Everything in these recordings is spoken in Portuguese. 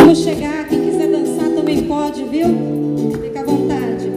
Vamos chegar, quem quiser dançar também pode, viu? Fica à vontade.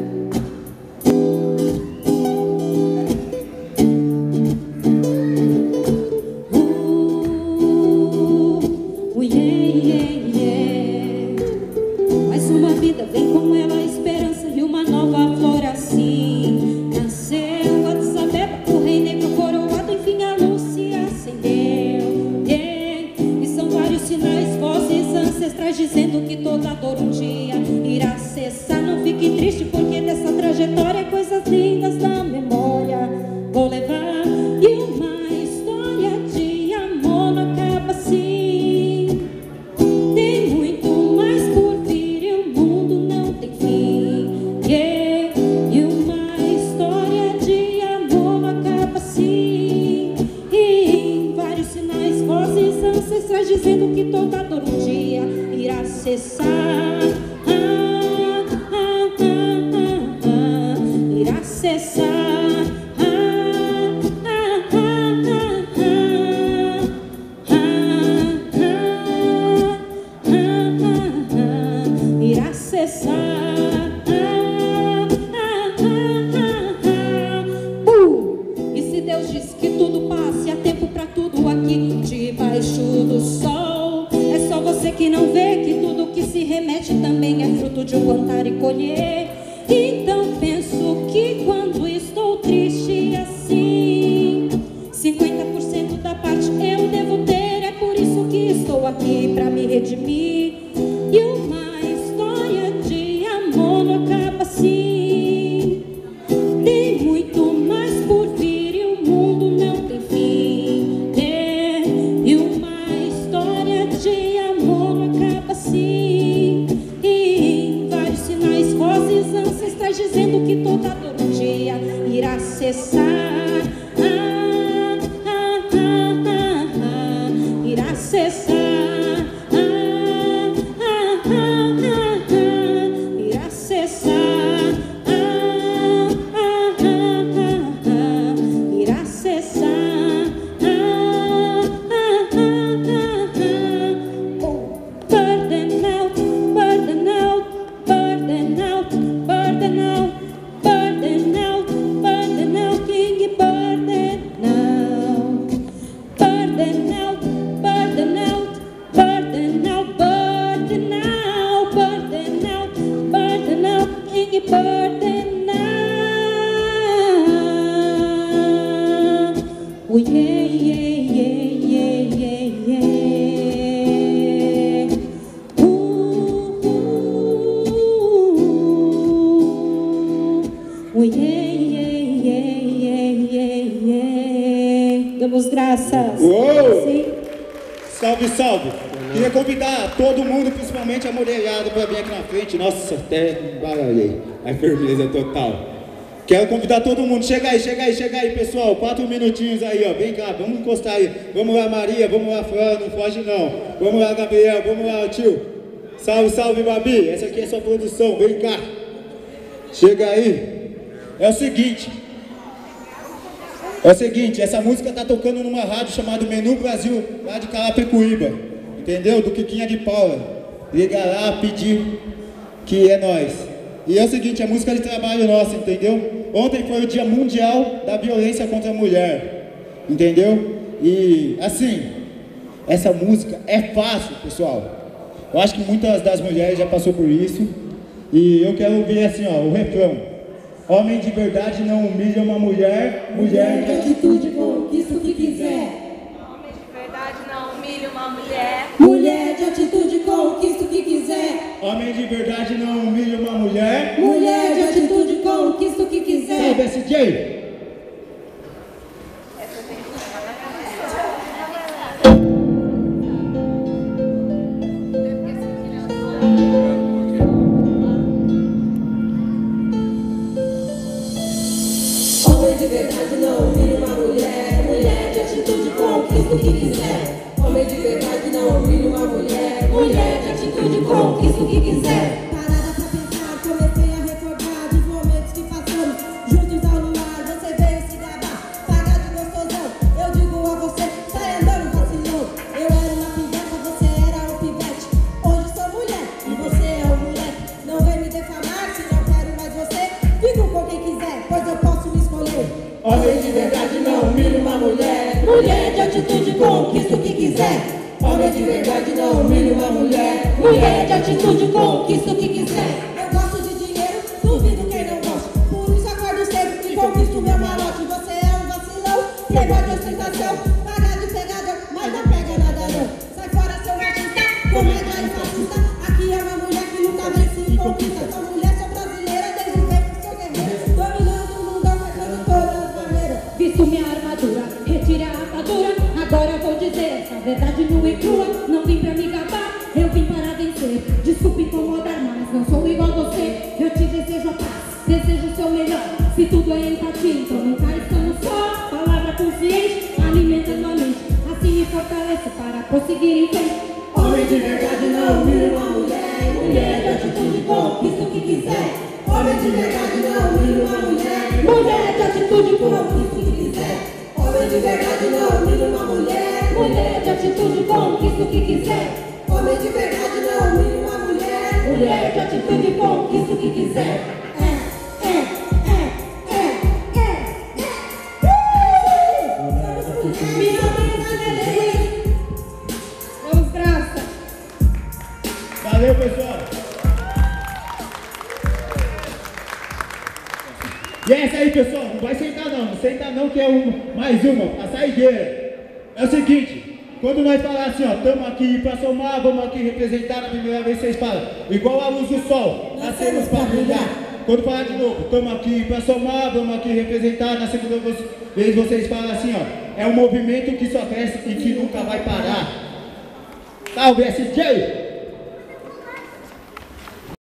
Mais uma vida, vem com ela a esperança e uma nova flor assim. Nasceu a Desabeba, o rei negro coroado, enfim a luz se acendeu. E são vários sinais, vozes ancestrais dizendo que toda dor um dia irá cessar. Não fique triste porque nessa trajetória coisas lindas da memória vou levar. E uma história de amor não acaba assim. Tem muito mais por vir e o mundo não tem fim. E uma história de amor não acaba assim. E vários sinais, vozes ancestrais dizendo que toda dor um dia irá cessar. Irá cessar. Irá cessar. E se Deus diz que tudo passa e há tempo pra tudo aqui debaixo do sol, é só você que não vê que tudo que se remete também é fruto de um plantar e colher. Então penso que quando estou triste assim, 50% da parte eu devo ter. É por isso que estou aqui pra me redimir. E uma história de amor não acaba assim. Tem muito mais por vir e o mundo não tem fim. E uma história de amor não acaba assim. E vários sinais, vozes ancestrais dizendo que toda dor um dia irá cessar. Irá cessar. Irá cessar. Irá cessar. Burden out, burden out, burden out, burden out, burden out, burden out, King, burden out, burden out, burden out, burden out, burden out, burden out, burden out, King, burden out. Oh yeah, yeah, yeah, yeah, yeah, yeah. Oh yeah, yeah, yeah, yeah, yeah. Damos graças. Uou! Sim. Salve, salve! Queria convidar todo mundo, principalmente a mulherada, para vir aqui na frente. Nossa, até embaralhei. A firmeza total. Quero convidar todo mundo. Chega aí, pessoal. 4 minutinhos aí, ó. Vem cá, vamos encostar aí. Vamos lá, Maria, vamos lá, Fran, não foge não. Vamos lá, Gabriel, vamos lá, tio. Salve, salve, Babi. Essa aqui é sua produção, vem cá. Chega aí. É o seguinte, essa música tá tocando numa rádio chamada Menu Brasil, lá de Carapicuíba, entendeu? Do Quiquinha de Paula. Liga lá, pedir que é nós. E é o seguinte, é música de trabalho nossa, entendeu? Ontem foi o Dia Mundial da Violência contra a Mulher, entendeu? E assim, essa música é fácil, pessoal. Eu acho que muitas das mulheres já passou por isso. E eu quero ouvir assim, ó, o refrão. Homem de verdade não humilha uma mulher, mulher de atitude conquista o que quiser. Homem de verdade não humilha uma mulher. Mulher de atitude conquista o que quiser. Homem de verdade não humilha uma mulher. Mulher de atitude conquista o que quiser. Salve, SJ! Homem de verdade não humilha uma mulher. Mulher de atitude conquista o que quiser. Homem de verdade não humilha uma mulher. Mulher de atitude conquista o que quiser. Parada pra pensar, comecei a recordar dos momentos que passamos juntos ao luar. Você veio se gabar, pagar de gostosão. Eu digo a você, sai andando vacilão. Eu era uma piveta, você era um pivete. Hoje sou mulher. Mulher de atitude, conquista o que quiser. Homem de verdade não humilha uma mulher. Mulher de atitude, conquista o que quiser. Eu gosto de dinheiro, duvido quem não gosta. Por isso acordo cedo e conquisto meu malote. Você é um vacilão, playboy de ostentação. Paga de pegador, mas não pega nada não. Sai fora seu machista, comédia e fascista. Aqui é uma mulher que nunca vence e conquista. Sou mulher, sou brasileira, desde sempre sou guerreira. Dominando o mundo, acertando todas as maneiras. Visto minha armadura, retire a atadura. Agora eu vou dizer essa verdade nua e crua. Não vim pra me gabar, eu vim para vencer. Desculpe incomodar, mas não sou igual você. Eu te desejo a paz, desejo o seu melhor. Se tudo é empatia, então nunca estamos só. Palavra consciente, alimentando a mente. Assim me fortalece para prosseguir em frente. Homem de verdade não humilha uma mulher. Mulher de atitude, conquista o que quiser. Homem de verdade não humilha uma mulher. Mulher de atitude, conquista o que quiser. Homem de verdade não humilha uma mulher. Mulher de atitude, conquista o que quiser. Homem de verdade não humilha uma mulher. Mulher de atitude, conquista o que quiser. Vamos, graça. Valeu, pessoal. E é essa aí, pessoal. Não vai sentar não. Não senta não, que é mais uma. A saideira. É o seguinte. Quando nós falar assim, ó, estamos aqui para somar, vamos aqui representar, na primeira vez vocês falam, igual a luz do sol, nascemos para brilhar. Quando falar de novo, estamos aqui para somar, vamos aqui representar, na segunda vez vocês falam assim, ó, é um movimento que só cresce e que nunca vai parar. Salve, SJ!